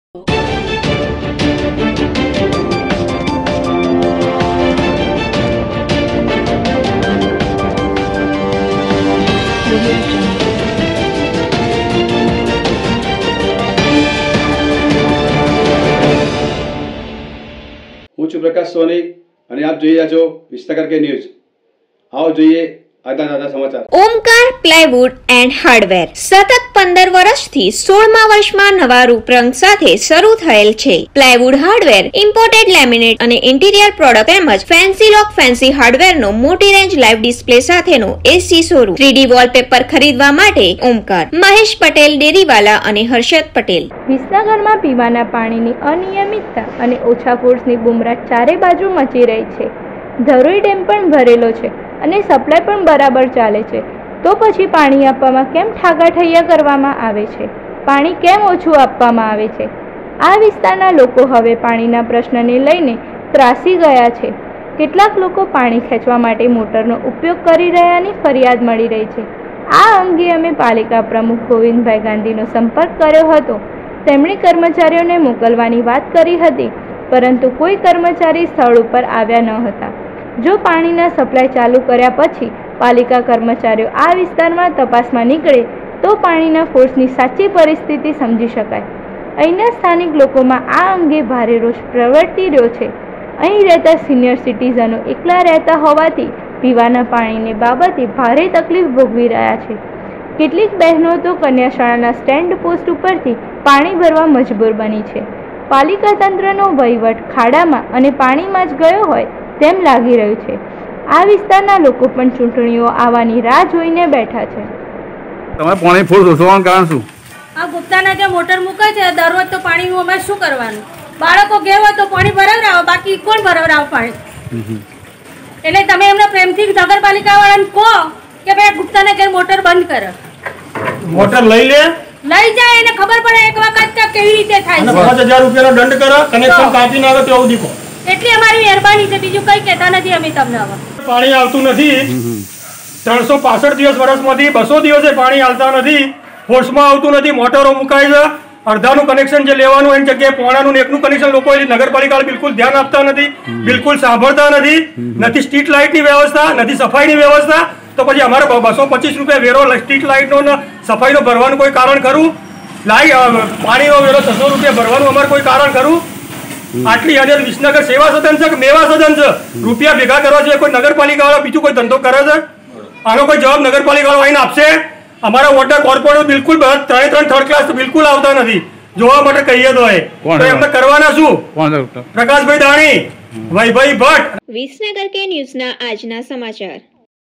હું છું પ્રકાશ સોની અને આપ જોઈ રહ્યા છો વિસનગર કે ન્યૂઝ। આવો જોઈએ આજના તાજા સમાચાર। ઓમકાર પ્લાયવુડ એન્ડ હાર્ડવેર સતત 15 વર્ષથી 16મા વર્ષમાં નવા રૂપરંગ સાથે શરૂ થયેલ છે। પ્લાયવુડ હાર્ડવેર ઇમ્પોર્ટેડ લેમિનેટ અને ઇન્ટિરિયર પ્રોડક્ટ તેમજ ફેન્સી લોક ફેન્સી હાર્ડવેરનો મોટી રેન્જ લાઇવ ડિસ્પ્લે સાથેનો એસી શોરૂમ। 3D વોલપેપર ખરીદવા માટે ઓમકાર, મહેશ પટેલ ડેરીવાલા અને હર્ષદ પટેલ। વિસનગરમાં પીવાના પાણીની અનિયમિતતા અને ઓછા ફોર્સની બુમરાટ ચારે બાજુ મચી રહી છે। ધરોઈ ડેમ પણ ભરેલો છે અને સપ્લાય પણ બરાબર ચાલે છે, તો પછી પાણી આપવામાં કેમ ઠાગાઠૈયા કરવામાં આવે છે? પાણી કેમ ઓછું આપવામાં આવે છે? આ વિસ્તારના લોકો હવે પાણીના પ્રશ્નને લઈને ત્રાસી ગયા છે। કેટલાક લોકો પાણી ખેંચવા માટે મોટરનો ઉપયોગ કરી રહ્યાની ફરિયાદ મળી રહી છે। આ અંગે અમે પાલિકા પ્રમુખ ગોવિંદભાઈ ગાંધીનો સંપર્ક કર્યો હતો। તેમણે કર્મચારીઓને મોકલવાની વાત કરી હતી, પરંતુ કોઈ કર્મચારી સ્થળ ઉપર આવ્યા ન હતા। જો પાણીના સપ્લાય ચાલુ કર્યા પછી પાલિકા કર્મચારીઓ આ વિસ્તારમાં તપાસમાં નીકળે તો પાણીના ફોર્સની સાચી પરિસ્થિતિ સમજી શકાય। અહીંના સ્થાનિક લોકોમાં આ અંગે ભારે રોષ પ્રવર્તી રહ્યો છે। અહીં રહેતા સિનિયર સિટીઝનો એકલા રહેતા હોવાથી પીવાના પાણીની બાબતે ભારે તકલીફ ભોગવી રહ્યા છે। કેટલીક બહેનો તો કન્યાશાળાના સ્ટેન્ડ પોસ્ટ ઉપરથી પાણી ભરવા મજબૂર બની છે। પાલિકા તંત્રનો વહીવટ ખાડામાં અને પાણીમાં જ ગયો હોય તેમ લાગી રહ્યું છે। આ વિસ્તારના લોકો પણ ચૂંટણીઓ આવવાની રાહ જોઈને બેઠા છે। તમે પાણી ફૂલ શોષવાનું કારણ શું? આ ગુપ્તાના જે મોટર મૂકે છે દરરોજ તો પાણીનું અમે શું કરવાનું? બાળકો ઘેર હોય તો પાણી ભરાવરાવો, બાકી કોણ ભરાવરાવ પાણી? એટલે તમે એમને પ્રેમથી નગરપાલિકા વાળાને કહો કે ભાઈ ગુપ્તાના ઘેર મોટર બંધ કરે। મોટર લઈ જાય એને ખબર પડે એક વખત કેવી રીતે થાય છે। 5000 રૂપિયાનો દંડ કરો, કનેક્શન કાપી ના આવે તો આવું દીકો। એટલી અમારી મહેરબાની છે, બીજું કઈ કહેતા નથી અમે તમને। હવે પાણી આવતું નથી। 365 દિવસ વર્ષમાંથી 200 દિવસે પાણી આવતા નથી, ફોર્સમાં આવતું નથી, મોટરો મુકાય છે। અડધાનું કનેક્શન જે લેવાનું એની જગ્યાએ પોણાનું એકનું કનેક્શન લોકો નગરપાલિકા બિલકુલ ધ્યાન આપતા નથી, બિલકુલ સાંભળતા નથી। નથી સ્ટ્રીટ લાઇટની વ્યવસ્થા, નથી સફાઈની વ્યવસ્થા, તો પછી અમારે 225 રૂપિયા વેરો સ્ટ્રીટ લાઇટનો સફાઈનો ભરવાનું કોઈ કારણ ખરું? પાણીનો વેરો 600 રૂપિયા ભરવાનું અમારે કોઈ કારણ ખરું? આટલી હદે વિસનગર સેવા સદન છે કે મેવા સદન છે? રૂપિયા ભેગા કરવા છે કોઈ નગરપાલિકા વાળા બીજું કોઈ ધંધો કરે છે? આનો કોઈ જવાબ નગરપાલિકા વાળા આવીને આપશે? અમારા વોટર કોર્પોરેટ બિલકુલ 3 થર્ડ ક્લાસ બિલકુલ આવતા નથી, જોવા માટે કહીએ તો એમને કરવાના શું? પ્રકાશભાઈ દાણી, વૈભાઈ ભટ્ટ। વિસનગર કે ન્યૂઝના આજના સમાચાર।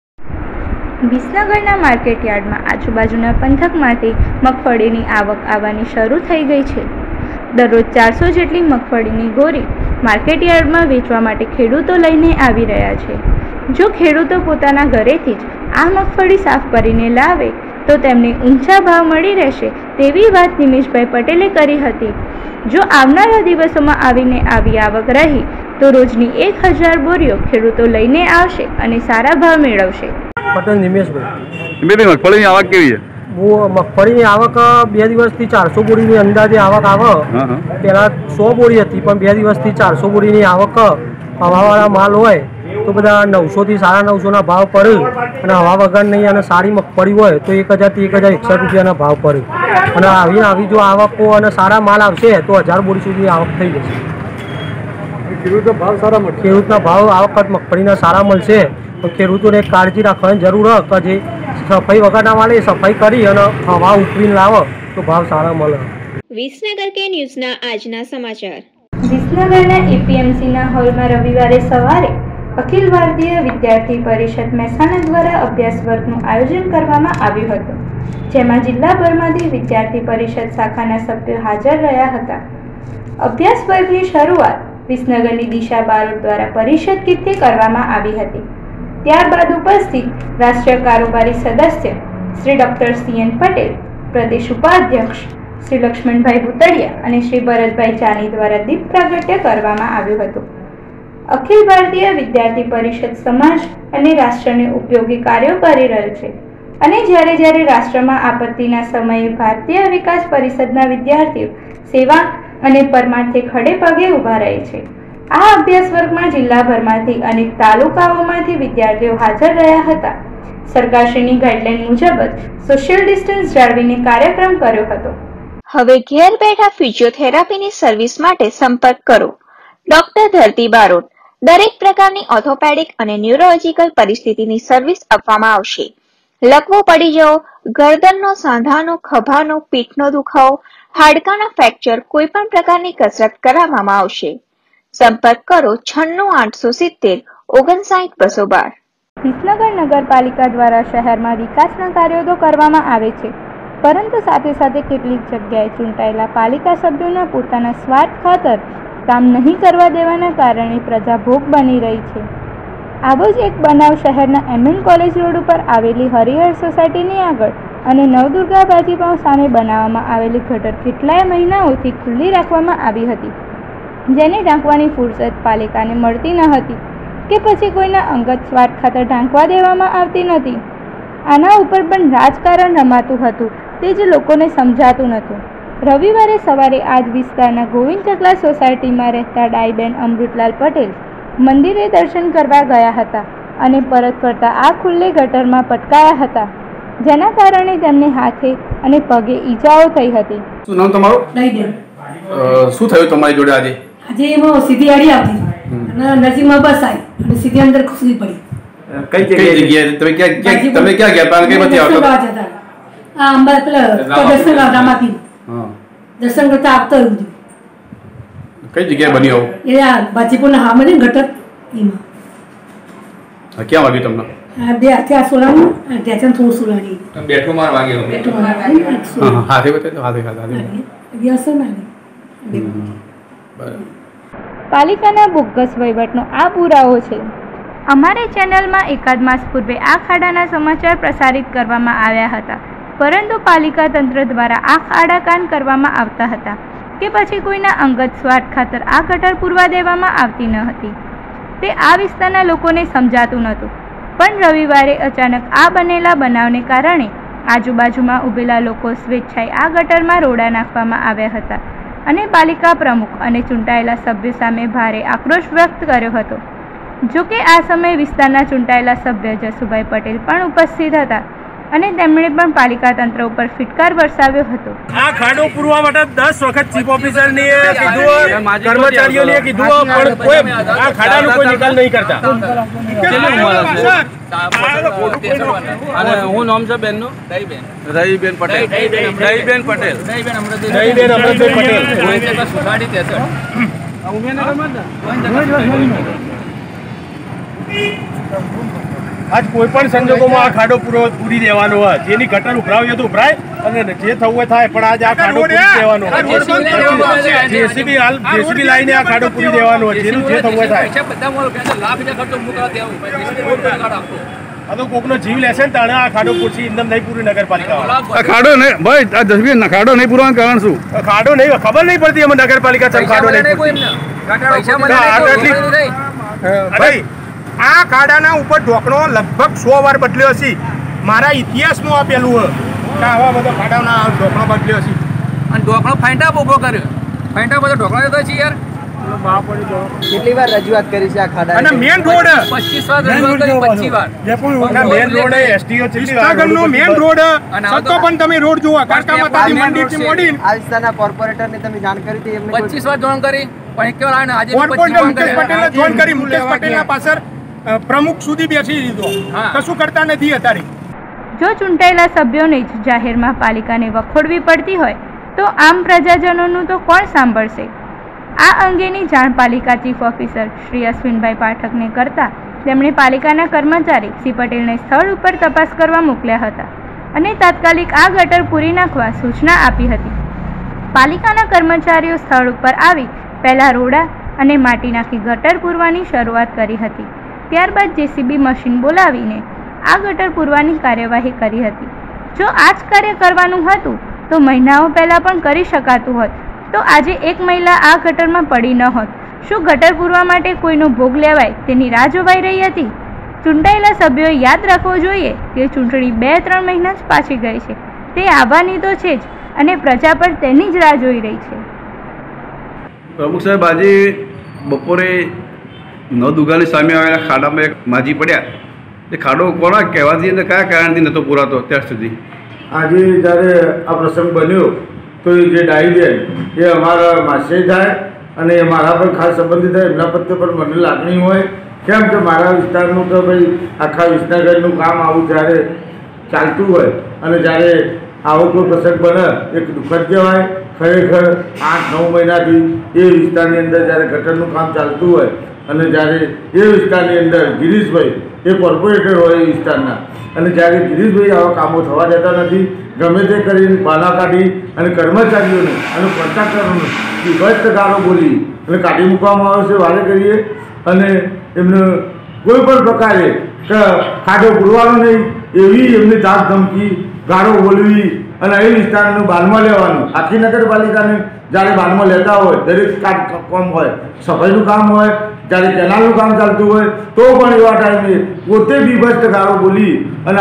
વિસનગરના માર્કેટયાર્ડમાં આજુબાજુના પંથકમાંથી મગફળીની આવક આવવાની શરૂ થઈ ગઈ છે। દરરોજ 400 જેટલી મગફળીની ગોરી માર્કેટયાર્ડમાં વેચવા માટે ખેડૂતો લઈને આવી રહ્યા છે। જો ખેડૂતો પોતાના ઘરેથી જ આ મગફળી સાફ કરીને લાવે તો તેમને ઊંચા ભાવ મળી રહેશે તેવી વાત નિમેશભાઈ પટેલે કરી હતી। જો આવનારા દિવસોમાં આવી આવક રહી તો રોજની 1000 બોરીઓ ખેડૂતો લઈને આવશે અને સારા ભાવ મેળવશે। પટેલ નિમેશભાઈ, મગફળીની આવક કેવી છે? મગફળીની આવક 2 દિવસથી 400 બોરીની અંદાજે આવક આવે। પહેલાં 100 બોરી હતી, પણ 2 દિવસથી 400 બોરીની આવક। હવાવાળા માલ હોય તો બધા 900 થી 950ના ભાવ પડે, અને હવા વગર નહીં અને સારી મગફળી હોય તો 1000 થી 1061 રૂપિયાના ભાવ પડે। અને આવી જો આવકો અને સારા માલ આવશે તો 1000 બોરી સુધી આવક થઈ જશે। ખેડૂતના ભાવ સારા મળશે, ખેડૂતના ભાવ આ વખત મગફળીના સારા મળશે। તો ખેડૂતોને કાળજી રાખવાની જરૂર છે કે જે સફાઈ વગરના માલે સફાઈ કરી અને હવા ઉકળીને લાવે તો ભાવ સારા મળે। વિસનગર કે ન્યૂઝના આજના સમાચાર। વિસનગરના એપીએમસીના હોલમાં રવિવારે સવારે અખિલ ભારતીય વિદ્યાર્થી પરિષદ મહેસાણા દ્વારા અભ્યાસ વર્ગનું આયોજન કરવામાં આવ્યું હતું, જેમાં જિલ્લાભરમાંથી વિદ્યાર્થી પરિષદ શાખાના સભ્યો હાજર રહ્યા હતા। અભ્યાસ વર્ગની શરૂઆત વિસનગરની દિશા બારોટ દ્વારા પરિષદ ગીતથી કરવામાં આવી હતી। ત્યારબાદ ઉપસ્થિત રાષ્ટ્રીય કારોબારી સદસ્ય શ્રી ડૉક્ટર CN પટેલ, પ્રદેશ ઉપાધ્યક્ષ શ્રી લક્ષ્મણભાઈ ભૂતળિયા અને શ્રી ભરતભાઈ ચાની દ્વારા દીપ પ્રાગટ્ય કરવામાં આવ્યું હતું। અખિલ ભારતીય વિદ્યાર્થી પરિષદ સમાજ અને રાષ્ટ્રને ઉપયોગી કાર્યો કરી રહ્યું છે અને જ્યારે રાષ્ટ્રમાં આપત્તિના સમયે ભારતીય વિકાસ પરિષદના વિદ્યાર્થીઓ સેવા અને પરમાર્થે ખડે પગે ઊભા રહે છે. આ અભ્યાસ વર્ગમાં જિલ્લાભરમાંથી અનેક તાલુકાઓમાંથી વિદ્યાર્થીઓ હાજર રહ્યા હતા. સરકારશ્રીની ગાઈડલાઈન મુજબ જ સોશિયલ ડિસ્ટન્સ જાળવીને કાર્યક્રમ કર્યો હતો. હવે ઘેર બેઠા ફિઝિયોથેરાપીની સર્વિસ માટે સંપર્ક કરો. ડોક્ટર ધરતી બારોટ. દરેક પ્રકારની ઓર્થોપેડિક અને ન્યુરોલોજીકલ પરિસ્થિતિની સર્વિસ આપવામાં આવશે. લકવો પડી જવો, ગરદનનો, સાંધાનો, ખભાનો, પીઠનો દુખાવો, હાડકાના ફ્રેક્ચર, કોઈ પણ પ્રકારની કસરત કરાવવામાં આવશે. સંપર્ક કરો 96 870 59 212. વિસનગર નગરપાલિકા દ્વારા શહેરમાં વિકાસના કાર્યો તો કરવામાં આવે છે, પરંતુ સાથે સાથે કેટલીક જગ્યાએ ચૂંટાયેલા પાલિકા સભ્યોના પોતાના સ્વાર્થ ખાતર કામ નહીં કરવા દેવાના કારણે પ્રજા ભોગ બની રહી છે. આવો જ એક બનાવ શહેરના એમએન કોલેજ રોડ ઉપર આવેલી હરિહર સોસાયટીની આગળ અને નવદુર્ગા ભાજીપાઉં સામે બનાવવામાં આવેલી ગટર કેટલાય મહિનાઓથી ખુલ્લી રાખવામાં આવી હતી, જેને ઢાંકવાની ફુરસદ પાલિકાને મળતી ન હતી કે પછી કોઈના અંગત સ્વાર્થ ખાતર ઢાંકવા દેવામાં આવતી નથી. આના ઉપર પણ રાજકારણ રમાતું હતું, તે જ લોકોને સમજાતું નહોતું. રવિવારે સવારે આ જ વિસ્તારના ગોવિંદ ચકલા સોસાયટીમાં રહેતા ડાઈબેન અમૃતલાલ પટેલ મંદિરે દર્શન કરવા ગયા હતા અને પરત ફરતા આ ખુલ્લે ગટરમાં પટકાયા હતા, જેના કારણે તેમને હાથે અને પગે ઈજાઓ થઈ હતી. શું નામ તમારું? ડાઈબેન. શું થયું તમારી જોડે આજે? આજે એમાં સીધી આડી આવતી અને નજીકમાં બસ આવી અને સીધી અંદર ખુસરી પડી. કઈ જગ્યાએ તમે ક્યાં ગયા હતા? કઈ બધી આવતા હતા? આ અંબાર પેલા દર્શન રામાપી દર્શન કરતા આવતો હતું. કઈ જગ્યાએ બની આવું? એ આ બાજીપુરના હા મને ગટર એમાં. ક્યાં વાગ્યું તમને? બે હાથે આ સોલાનું અને ત્યાં થોડું સોલાની બેઠો માર વાગ્યો. બેઠો માર વાગ્યો. હાથે બતાવ્યો? હાથે દિવસ ના પાલિકાના બોગસ વહીવટનો આ પુરાવો છે. અમારી ચેનલમાં એકાદ માસ પૂર્વે આ ખાડાના સમાચાર પ્રસારિત કરવામાં આવ્યા હતા, પરંતુ પાલિકા તંત્ર દ્વારા આ ખાડાકાન કરવામાં આવતા હતા કે પછી કોઈના અંગત સ્વાર્થ ખાતર આ ગટર પૂરવા દેવામાં આવતી ન હતી. તે આ વિસ્તારના લોકોને સમજાતું નહોતું. પણ રવિવારે અચાનક આ બનેલા બનાવને કારણે આજુબાજુમાં ઊભેલા લોકો સ્વેચ્છાએ આ ગટરમાં રોડા નાખવામાં આવ્યા હતા અને પાલિકા પ્રમુખ અને ચૂંટાયેલા સભ્ય સામે ભારે આક્રોશ વ્યક્ત કર્યો હતો. જોકે આ સમયે વિસ્તારના ચૂંટાયેલા સભ્ય જસુભાઈ પટેલ પણ ઉપસ્થિત હતા અને તેમણે પણ પાલિકા તંત્ર ઉપર ફિટકાર વરસાવ્યો હતો. આ ખાડો પૂરવા માટે 10 વખત ચીફ ઓફિસરને કીધું, કર્મચારીઓને કીધું, પણ કોઈ આ ખાડાનો કોઈ નિકાલ નહીં કરતા. અને હું નામ છે બેનનું? રહીબેન પટેલ. રહીબેન પટેલ. રહીબેન અમૃતભાઈ પટેલ. આજ કોઈ પણ સંજોગોમાં આ ખાડો પૂરી દેવાનો હોય, જેની ગટર ઉભરાવી તો ઉભરાય અને જે થવું હોય થાય, પણ આજ આ ખાડો પૂરી દેવાનો. જેસીબી લાઈને આ ખાડો પૂરી દેવાનો હોય, જેનું જે થવું હોય થાય. આ તો કોકનો જીવ લેશે ને તાણે આ ખાડો પૂરશે, ઇન્દમ નહીં પૂરી નગરપાલિકા. આ ખાડો નહીં ભાઈ, આ જસબી ખાડો નહીં પૂરવાનું કારણ શું? ખાડો નહીં, ખબર નહીં પડતી એમાં નગરપાલિકા ખાડો નહીં ભાઈ. આ ખાડાના ઉપર ઢોકણો લગભગ 100 વાર બદલ્યો હશે. મારા ઇતિહાસમાં આપેલું હોય કે આવા બધા ખાડાના ઢોકણો બદલ્યો હશે. અને ઢોકળો ફાંટા ઉભો કર્યો. ફાંટા બધો ઢોકળો જતો છે યાર. કેટલી વાર રજૂઆત કરી છે આ ખાડા? અને મેન રોડ 25 વાર રજૂઆત કરી, 25 વાર. મેન રોડ એસટીઓ વિસ્તારનો મેન રોડ સતો પણ તમે રોડ જોવા કાકા માતાજી મંદિરથી મોડી આ વિસ્તારના કોર્પોરેટરને તમે જાણ કરી હતી? એમને 25 વાર જોન કરી, પણ એક વાર આજે કોર્પોરેટર મુકેશ પટેલને જોન કરી. મુકેશ પટેલના પાછળ પ્રમુખ સુધી બેસી દીધો, કશું કરતા નથી અત્યારે. જો ચૂંટાયેલા સભ્યોને જ જાહેરમાં પાલિકાને વખોડવી પડતી હોય તો આમ પ્રજાજનોનું તો કોણ સાંભળશે? આ અંગેની જાણ પાલિકા ચીફ ઓફિસર શ્રી અશ્વિનભાઈ પાઠકને કરતા તેમણે પાલિકાના કર્મચારી શ્રી પટેલને સ્થળ ઉપર તપાસ કરવા મોકલ્યા હતા અને તાત્કાલિક આ ગટર પૂરી નાખવા સૂચના આપી હતી. પાલિકાના કર્મચારીઓ સ્થળ ઉપર આવી પહેલા રોડા અને માટી નાખી ગટર પૂરવાની શરૂઆત કરી હતી. ત્યારબાદ જેસીબી મશીન બોલાવીને આ ગટર પૂરવાની કાર્યવાહી કરી હતી. જો આ જ કાર્ય કરવાનું હતું તો મહિનાઓ પહેલાં પણ કરી શકાતું હોત, તો આજે એક મહિલા આ ગટરમાં પડી ન હોત. શું ગટર પૂરવા માટે કોઈનો ભોગ લેવાય તેની રાહ જોવાઈ રહી હતી? ચૂંટાયેલા સભ્યોએ યાદ રાખવું જોઈએ કે ચૂંટણી 2-3 મહિના જ પાછી ગઈ છે. તે આવવાની તો છે જ અને પ્રજા પર તેની જ રાહ જોઈ રહી છે. પ્રમુખ સાહેબ, આજે બપોરે નવદુર્ગાની સામે આવેલા ખાડામાં એક માજી પડ્યા. એ ખાડો કોના કહેવાથી અને કયા કારણથી નહોતો પૂરાતો અત્યાર સુધી? આજે જ્યારે આ પ્રસંગ બન્યો તો એ જે ડાહીબેન એ અમારા માસી થાય અને એ મારા પર ખાસ સંબંધિત થાય. એમના પ્રત્યે પણ મને લાગણી હોય, કેમ કે મારા વિસ્તારનું તો ભાઈ આખા વિસનગરનું કામ આવું જ્યારે ચાલતું હોય અને જ્યારે આવો કોઈ પ્રસંગ બને એક દુઃખદ કહેવાય. ખરેખર 8-9 મહિનાથી એ વિસ્તારની અંદર જ્યારે ગટરનું કામ ચાલતું હોય અને જ્યારે એ વિસ્તારની અંદર ગિરીશભાઈ એ કોર્પોરેટર હોય એ વિસ્તારના, અને જ્યારે ગિરીશભાઈ આવા કામો થવા દેતા નથી, ગમે તે કરીને બહાના કાઢી અને કર્મચારીઓને અને કોન્ટ્રાક્ટરોને વિભત્સ ગાળો બોલી અને કાઢી મૂકવામાં આવે છે વારે કરીએ. અને એમને કોઈ પણ પ્રકારે ખાડો પૂરવાનો નહીં એવી એમની ધાક ધમકી ગાળો બોલવી અને એ વિસ્તારનું બાનમાં લેવાનું. આખી નગરપાલિકાને જ્યારે બાનમાં લેતા હોય, દરેક કામ હોય, સફાઈનું કામ હોય, જ્યારે કેનાલનું કામ ચાલતું હોય તો પણ એવા ટાઈમે પોતે બીભત્સ ગાળો બોલી અને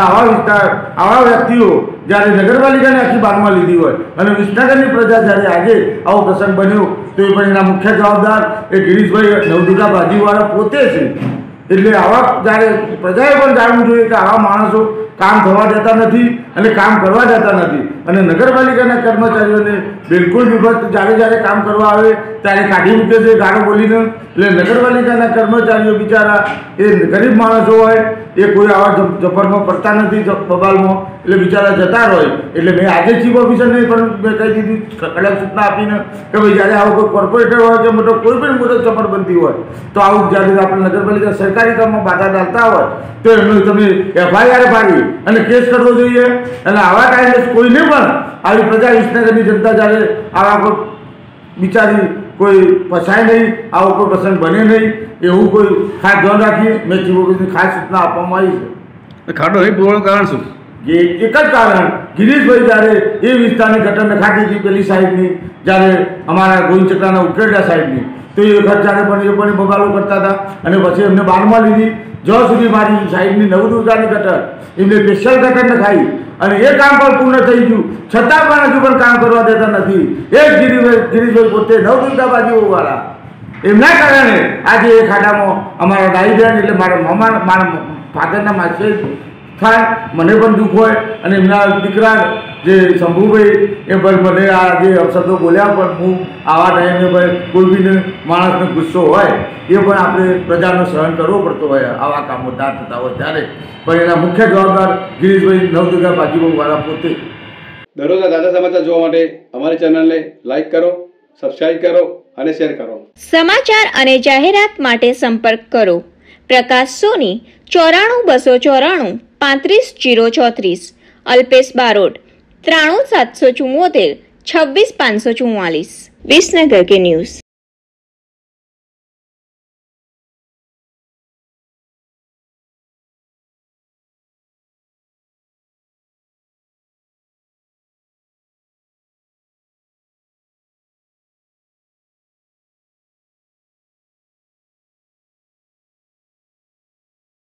આવા વ્યક્તિઓ જ્યારે નગરપાલિકાને આખી બાનમાં લીધી હોય અને વિસનગરની પ્રજા જ્યારે આજે આવો પ્રસંગ બન્યો તો એ પણ એના મુખ્ય જવાબદાર એ ગિરીશભાઈ નવદુર્ગા ભાજીવાળા પોતે છે. એટલે આવા જ્યારે પ્રજાએ પણ જાણવું જોઈએ કે આવા માણસો કામ થવા દેતા નથી અને કામ કરવા દેતા નથી. અને નગરપાલિકાના કર્મચારીઓને બિલકુલ વિભક્ત જ્યારે કામ કરવા આવે ત્યારે કાઢી મૂકે છે ગાળો બોલીને. એટલે નગરપાલિકાના કર્મચારીઓ બિચારા એ ગરીબ માણસો હોય, એ કોઈ આવા જફરમાં પડતા નથી બબાલમાં, એટલે બિચારા જતા હોય. એટલે મેં આજે ચીફ ઓફિસરને પણ મેં કહી દીધી કડક સૂચના આપીને કે ભાઈ જ્યારે આવો કોઈ કોર્પોરેટર હોય કે મોટો કોઈ પણ મોટો ચપડ બનતી હોય તો આવું જ્યારે આપણે નગરપાલિકા સરકારી કામમાં બાધા ડાલતા હોય તો એમનું તમે FIR પાડી અને કેસ કરવો જોઈએ. અને આવા ટાઈમે કોઈને પણ આવી પ્રજા વિસનગરની જનતા જ્યારે આવા કોઈ બિચારી કોઈ ફસાય નહીં, આવો કોઈ પ્રસંગ બને નહીં, એવું કોઈ ખાસ ધ્યાન રાખીએ. મેં ચીફ ઓફિસની ખાસ સૂચના આપવામાં આવી છે. ખાડો નહીં પૂરવાનું કારણ શું? એક જ કારણ, ગિરીશભાઈ જ્યારે એ વિસ્તારની ગટરને ખાતી હતી પેલી સાઈડની, જ્યારે અમારા ગોવિંદચક્રાના ઉકેરડા સાઈડની, તો એ વખત જ્યારે પણ એ પણ બબાલો કરતા હતા અને પછી એમને બારમાં લીધી. જ્યાં સુધી મારી સાઈડની નવદુર્ગાની ગટર એમને સ્પેશિયલ ગટરને ખાઈ અને એ કામ પણ પૂર્ણ થઈ ગયું છતાં પણ હજુ પણ કામ કરવા દેતા નથી. એ જ ગિરીશભાઈ પોતે નવદુર્ગા બાજુવાળા, એમના કારણે આજે એ ખાડામાં અમારા ડાહીબેન એટલે મારા ફાધરના માસે થાય. મને પણ દુઃખ હોય અને એમના દીકરા જે શંભુભાઈ એ પણ મને આ જે અપશબ્દો બોલ્યા, પણ હું આવા ટાઈમે ભાઈ કોઈ બી માણસનો ગુસ્સો હોય એ પણ આપણે પ્રજાનો સહન કરવો પડતો હોય આવા કામો થતા હોય ત્યારે. પણ એના મુખ્ય જવાબદાર ગિરીશભાઈ નવદુર્ગા ભાજીવાળા પોતે. દરરોજના તાજા સમાચાર જોવા માટે અમારી ચેનલને લાઈક કરો, સબસ્ક્રાઇબ કરો અને શેર કરો. સમાચાર અને જાહેરાત માટે સંપર્ક કરો પ્રકાશ સોની 94 294 35 034, અલ્પેશ બારોટ 93 774 26 544. વિસનગર કે ન્યૂઝ.